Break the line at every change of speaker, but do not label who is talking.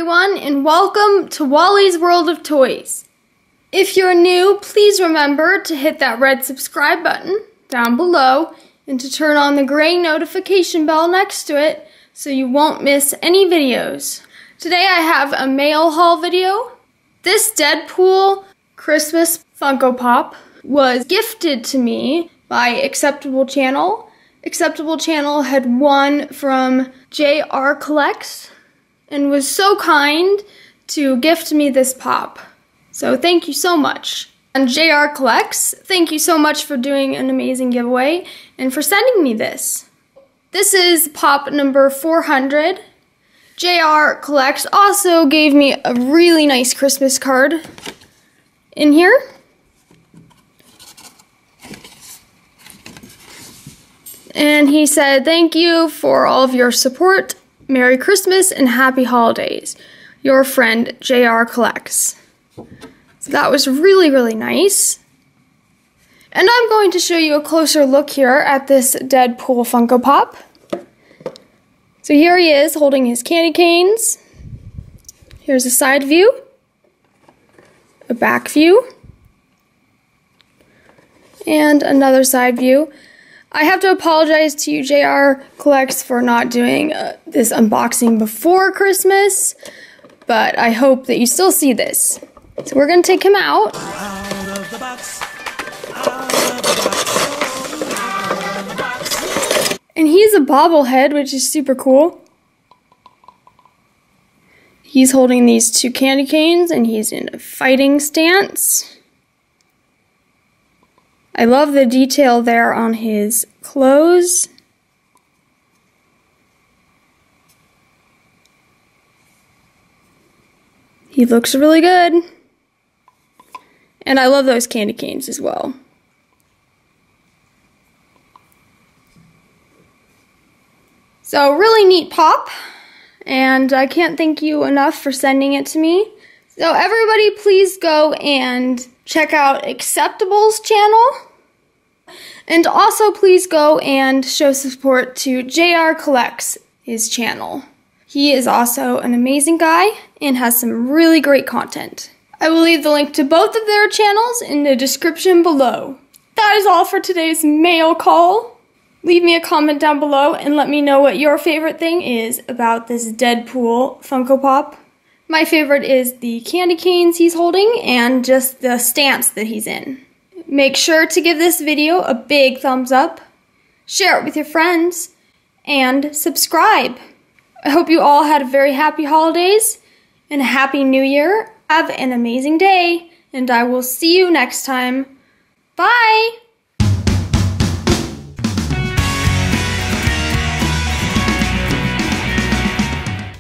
everyone, and welcome to Wally's World of Toys. If you're new, please remember to hit that red subscribe button down below and to turn on the gray notification bell next to it so you won't miss any videos. Today I have a mail haul video. This Deadpool Christmas Funko Pop was gifted to me by Acceptable Channel. Acceptable Channel had won from JR Collects and was so kind to gift me this pop. So thank you so much. And JR Collects, thank you so much for doing an amazing giveaway and for sending me this. This is pop number 400. JR Collects also gave me a really nice Christmas card in here. And he said, "Thank you for all of your support. Merry Christmas and Happy Holidays. Your friend, JR Collects." So that was really, really nice. And I'm going to show you a closer look here at this Deadpool Funko Pop. So here he is holding his candy canes. Here's a side view, a back view, and another side view. I have to apologize to you, JR Collects, for not doing this unboxing before Christmas, but I hope that you still see this. So we're going to take him out. And he's a bobblehead, which is super cool. He's holding these two candy canes, and he's in a fighting stance. I love the detail there on his clothes. He looks really good. And I love those candy canes as well. So really neat pop. And I can't thank you enough for sending it to me. So everybody please go and check out Acceptable's channel. And also please go and show support to JR Collects, his channel. He is also an amazing guy and has some really great content. I will leave the link to both of their channels in the description below. That is all for today's mail call. Leave me a comment down below and let me know what your favorite thing is about this Deadpool Funko Pop. My favorite is the candy canes he's holding and just the stance that he's in. Make sure to give this video a big thumbs up, share it with your friends, and subscribe. I hope you all had a very happy holidays and a happy new year. Have an amazing day, and I will see you next time. Bye!